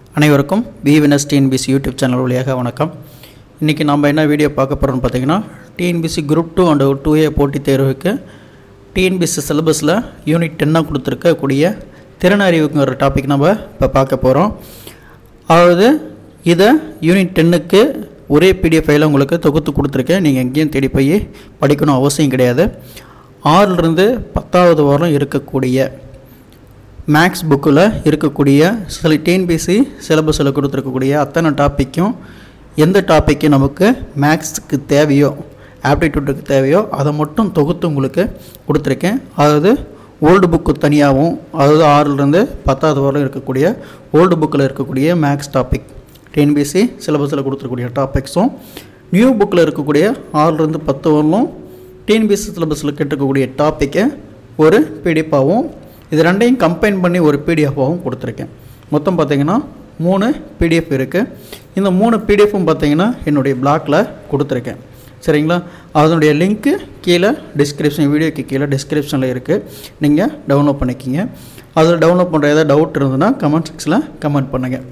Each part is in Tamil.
அனைவருக்கும் பிவினஸ் டிஎன்பிசி யூடியூப் சேனல் வழியாக வணக்கம். இன்றைக்கி நம்ம என்ன வீடியோ பார்க்க போகிறோம்னு பார்த்தீங்கன்னா, டிஎன்பிசி குரூப் 2 அண்ட் 2A போட்டித் தேர்வுக்கு டிஎன்பிசி சிலபஸில் யூனிட் 10 கொடுத்துருக்கக்கூடிய திறனறிவுங்கிற டாபிக் நம்ம இப்போ பார்க்க போகிறோம். அதாவது இதை யூனிட் 10க்கு ஒரே பிடிஎஃப் ஃபைலை உங்களுக்கு தொகுத்து கொடுத்துருக்கேன். நீங்கள் எங்கேயும் தேடி போய் படிக்கணும் அவசியம் கிடையாது. 6லிருந்து 10வது வாரம் இருக்கக்கூடிய மேக்ஸ் புக்கில் இருக்கக்கூடிய சில டிஎன்பிசி சிலபஸில் கொடுத்துருக்கக்கூடிய அத்தனை டாப்பிக்கும் எந்த டாப்பிக்கு நமக்கு மேக்ஸுக்கு தேவையோ, ஆப்டிடியூட்டுக்கு தேவையோ அதை மட்டும் தொகுத்து உங்களுக்கு கொடுத்துருக்கேன். அதாவது ஓல்டு புக்கு தனியாகவும், அதாவது 6லிருந்து 10வது வாரம் இருக்கக்கூடிய ஓல்டு புக்கில் இருக்கக்கூடிய மேக்ஸ் டாபிக் டிஎன்பிசி சிலபஸில் கொடுத்துருக்கூடிய டாபிக்ஸும், நியூ புக்கில் இருக்கக்கூடிய 6லிருந்து 10 வரலும் டிஎன்பிசி சிலபஸில் கேட்டிருக்கக்கூடிய டாப்பிக்கை ஒரு பிடிஎஃபாகவும், இது ரெண்டையும் கம்பைன் பண்ணி ஒரு பிடிஎஃபாகவும் கொடுத்துருக்கேன். மொத்தம் பார்த்திங்கன்னா 3 பிடிஎஃப் இருக்குது. இந்த 3 பிடிஎஃப்பும் பார்த்திங்கன்னா என்னுடைய பிளாகில் கொடுத்துருக்கேன். சரிங்களா? அதனுடைய லிங்க்கு கீழே டிஸ்கிரிப்ஷன், வீடியோக்கு கீழே டிஸ்கிரிப்ஷனில் இருக்குது. நீங்கள் டவுன்லோட் பண்ணிக்கிங்க. அதில் டவுன்லோட் பண்ணுற ஏதாவது டவுட் இருந்ததுன்னா கமெண்ட் செக்ஷனில் கமெண்ட் பண்ணுங்கள்.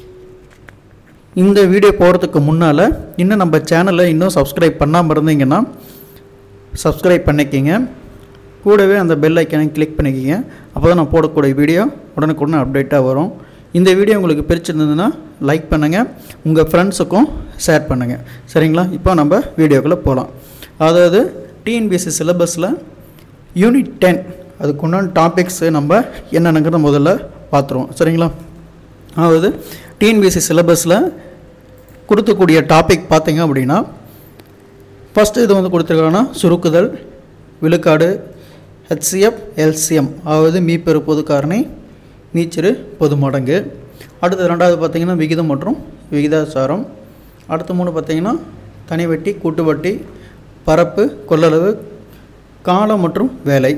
இந்த வீடியோ போகிறதுக்கு முன்னால் இன்னும் நம்ம சேனலை இன்னும் சப்ஸ்கிரைப் பண்ணாமல் இருந்தீங்கன்னா சப்ஸ்கிரைப் பண்ணிக்கிங்க. கூடவே அந்த பெல் ஐக்கானை கிளிக் பண்ணிக்கிங்க. அப்போ தான் நான் போடக்கூடிய வீடியோ உடனுக்குடனே அப்டேட்டாக வரும். இந்த வீடியோ உங்களுக்கு பிடிச்சிருந்ததுன்னா லைக் பண்ணுங்கள், உங்கள் ஃப்ரெண்ட்ஸுக்கும் ஷேர் பண்ணுங்கள். சரிங்களா? இப்போ நம்ம வீடியோக்குள்ளே போகலாம். அதாவது டிஎன்பிசி சிலபஸில் யூனிட் 10 அதுக்குண்டான டாபிக்ஸு நம்ம என்னென்னங்கிறத முதல்ல பார்த்துருவோம். சரிங்களா? அதாவது டிஎன்பிசி சிலபஸில் கொடுக்கக்கூடிய டாபிக் பார்த்திங்க அப்படின்னா, ஃபஸ்ட்டு இது வந்து கொடுத்துருக்காங்கன்னா சுருக்குதல், விழுக்காடு, HCF, LCM, அதாவது மீப்பெரு பொது காரணி, மீச்சிறு பொது மடங்கு. அடுத்து 2வது பார்த்திங்கன்னா விகிதம் மற்றும் விகிதாசாரம். அடுத்த 3 பார்த்திங்கன்னா தனி வட்டி, கூட்டு வட்டி, பரப்பு, கொள்ளளவு, காலம் மற்றும் வேலை.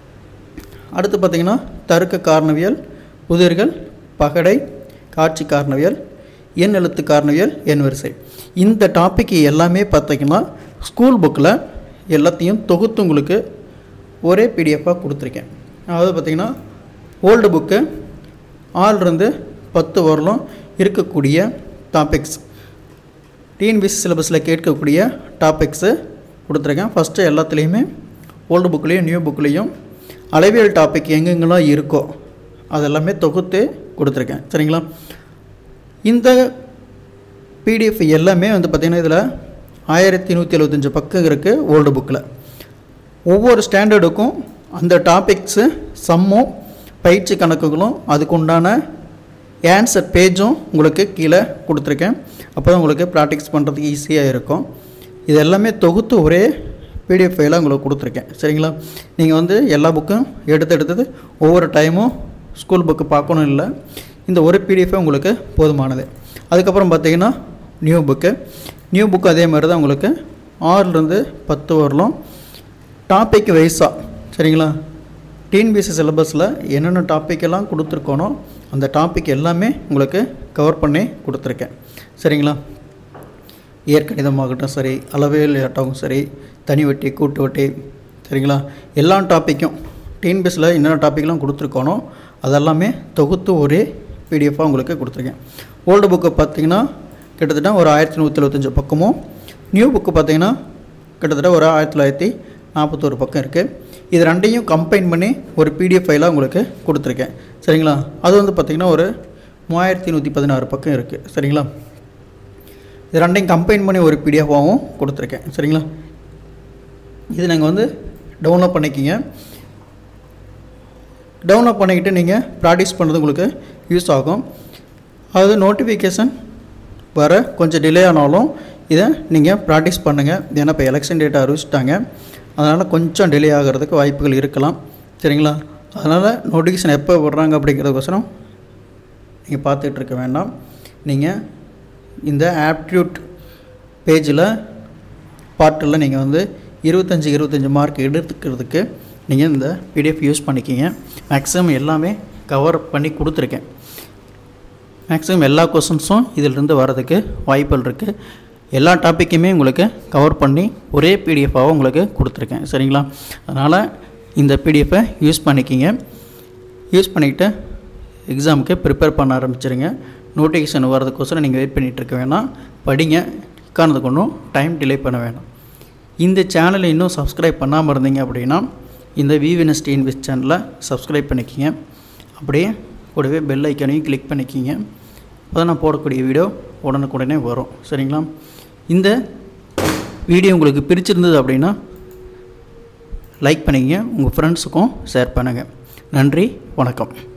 அடுத்து பார்த்திங்கன்னா தருக்க காரணவியல், புதிர்கள், பகடை, காட்சி காரணவியல், எண் எழுத்து காரணவியல், எண் வரிசை. இந்த டாபிக் எல்லாமே பார்த்திங்கன்னா ஸ்கூல் புக்கில் எல்லாத்தையும் தொகுத்து உங்களுக்கு ஒரே பிடிஎஃபாக கொடுத்துருக்கேன். அதாவது பார்த்திங்கன்னா ஓல்டு புக்கு 6லிருந்து 10 வரலும் இருக்கக்கூடிய டாபிக்ஸ், டிஎன்பிசி சிலபஸில் கேட்கக்கூடிய டாபிக்ஸு கொடுத்துருக்கேன். ஃபஸ்ட்டு எல்லாத்துலேயுமே ஓல்டு புக்லேயும் நியூ புக்லேயும் அளவியல் டாபிக் எங்கெங்கெல்லாம் இருக்கோ அதெல்லாமே தொகுத்து கொடுத்துருக்கேன். சரிங்களா? இந்த பிடிஎஃப் எல்லாமே வந்து பார்த்திங்கன்னா இதில் 1175 பக்கம் இருக்குது ஓல்டு புக்கில். ஒவ்வொரு ஸ்டாண்டர்டுக்கும் அந்த டாபிக்ஸு சம்மும் பயிற்சி கணக்குகளும் அதுக்குண்டான ஆன்சர் பேஜும் உங்களுக்கு கீழே கொடுத்துருக்கேன். அப்போ தான் உங்களுக்கு ப்ராக்டிக்ஸ் பண்ணுறதுக்கு ஈஸியாக இருக்கும். இது எல்லாமே தொகுத்து ஒரே பிடிஎஃப் ஃபைலாக உங்களுக்கு கொடுத்துருக்கேன். சரிங்களா? நீங்கள் வந்து எல்லா புக்கும் எடுத்தது ஒவ்வொரு டைமும் ஸ்கூல் புக்கு பார்க்கணும் இல்லை, இந்த ஒரு பிடிஎஃபே உங்களுக்கு போதுமானது. அதுக்கப்புறம் பார்த்திங்கன்னா நியூ புக்கு அதே மாதிரி தான் உங்களுக்கு 6லிருந்து 10 வரலும் டாபிக் வைஸாக. சரிங்களா? டிஎன்பிசி சிலபஸில் என்னென்ன டாப்பிக்கெல்லாம் கொடுத்துருக்கோனோ அந்த டாபிக் எல்லாமே உங்களுக்கு கவர் பண்ணி கொடுத்துருக்கேன். சரிங்களா? இயற்கணிதமாகட்டும் சரி, அளவியல் ஆகட்டும் சரி, தனி வட்டி, கூட்டு வட்டி, சரிங்களா, எல்லா டாப்பிக்கும் டிஎன்பிசியில் என்னென்ன டாப்பிக்லாம் கொடுத்துருக்கோனோ அதெல்லாமே தொகுத்து ஒரே பிடிஎஃபாக உங்களுக்கு கொடுத்துருக்கேன். ஓல்டு புக்கு பார்த்திங்கன்னா கிட்டத்தட்ட ஒரு 1175 பக்கமும், நியூ புக்கு பார்த்திங்கன்னா கிட்டத்தட்ட ஒரு 1941 பக்கம் இருக்குது. இது ரெண்டையும் கம்பைன் பண்ணி ஒரு பிடிஎஃப் ஃபைலாக உங்களுக்கு கொடுத்துருக்கேன். சரிங்களா? அது வந்து பார்த்திங்கன்னா ஒரு 3116 பக்கம் இருக்குது. சரிங்களா? இது ரெண்டையும் கம்பைன் பண்ணி ஒரு பிடிஎஃபாகவும் கொடுத்துருக்கேன். சரிங்களா? இது நீங்கள் வந்து டவுன்லோட் பண்ணிக்கிங்க. டவுன்லோட் பண்ணிக்கிட்டு நீங்கள் ப்ராக்டிஸ் பண்ணுறது உங்களுக்கு யூஸ் ஆகும். அதாவது நோட்டிஃபிகேஷன் வர கொஞ்சம் டிலே ஆனாலும் இதை நீங்கள் ப்ராக்டிஸ் பண்ணுங்கள். ஏன்னா இப்போ எலெக்ஷன் டேட்டை அறிவிச்சிட்டாங்க, அதனால் கொஞ்சம் டிலே ஆகிறதுக்கு வாய்ப்புகள் இருக்கலாம். சரிங்களா? அதனால் நோட்டிஃபிகேஷன் எப்போ விடுறாங்க அப்படிங்கிறதுக்கோசரம் நீங்கள் பார்த்துட்ருக்க வேண்டாம். நீங்கள் இந்த ஆப்டிடியூட் பேஜில் பார்ட்டில் நீங்கள் வந்து 25 மார்க் எடுத்துக்கிறதுக்கு நீங்கள் இந்த பிடிஎஃப் யூஸ் பண்ணிக்கிங்க. மேக்ஸிமம் எல்லாமே கவர் பண்ணி கொடுத்துருக்கேன். மேக்ஸிமம் எல்லா கொஸ்டின்ஸும் இதிலிருந்து வர்றதுக்கு வாய்ப்புகள் இருக்குது. எல்லா டாப்பிக்குமே உங்களுக்கு கவர் பண்ணி ஒரே பிடிஎஃபாக உங்களுக்கு கொடுத்துருக்கேன். சரிங்களா? அதனால் இந்த பிடிஎஃபை யூஸ் பண்ணிக்கிங்க. யூஸ் பண்ணிக்கிட்டு எக்ஸாமுக்கு ப்ரிப்பேர் பண்ண ஆரம்பிச்சிருங்க. நோட்டிஃபிகேஷன் வரதுக்கோசரம் நீங்கள் வெயிட் பண்ணிகிட்டு இருக்க வேணாம். படிங்க, உட்கார்ந்துக்கு ஒன்றும் டைம் டிலே பண்ண வேணாம். இந்த சேனலை இன்னும் சப்ஸ்கிரைப் பண்ணாமல் இருந்தீங்க அப்படின்னா இந்த விவிஎன்எஸ் டிஎன்பிஎஸ்சி சேனலை சப்ஸ்கிரைப் பண்ணிக்கிங்க. அப்படியே கூடவே பெல் ஐக்கானையும் கிளிக் பண்ணிக்கிங்க. அப்போ தான் நான் போடக்கூடிய வீடியோ உடனுக்குடனே வரும். சரிங்களா? இந்த வீடியோ உங்களுக்கு பிடிச்சிருந்தது அப்படின்னா லைக் பண்ணிங்க, உங்கள் ஃப்ரெண்ட்ஸுக்கும் ஷேர் பண்ணுங்கள். நன்றி, வணக்கம்.